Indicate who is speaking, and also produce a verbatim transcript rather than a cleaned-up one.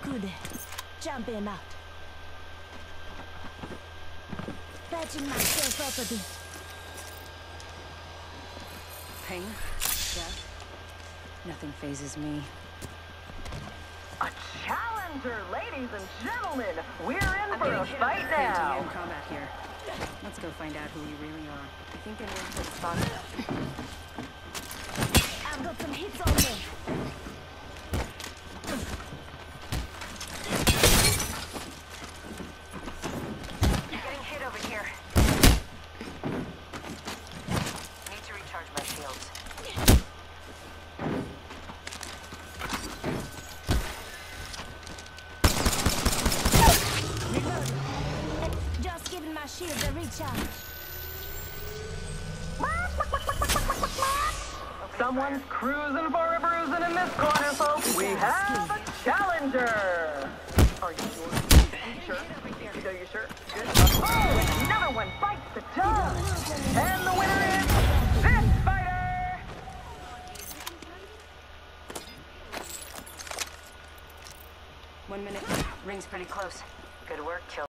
Speaker 1: good. Jumping out. Patching myself up a bit.
Speaker 2: Pain? Death? Nothing phases me.
Speaker 3: A challenger, ladies and gentlemen! We're in
Speaker 2: I'm
Speaker 3: for a
Speaker 2: getting hit
Speaker 3: fight
Speaker 2: up
Speaker 3: now!
Speaker 2: hand combat here. Let's go find out who you really are. I think I know a good spot.
Speaker 1: I've got some hits on me.
Speaker 2: Getting hit over here. Need to recharge my shields.
Speaker 1: Just giving my shield a recharge.
Speaker 3: Someone's cruising for a bruising in this corner, folks. We have a challenger! Are you sure? Are you sure? You know you're sure? Good. Oh, another one bites the dust! And the winner is this fighter!
Speaker 2: One minute. Ring's pretty close. Good work, kill.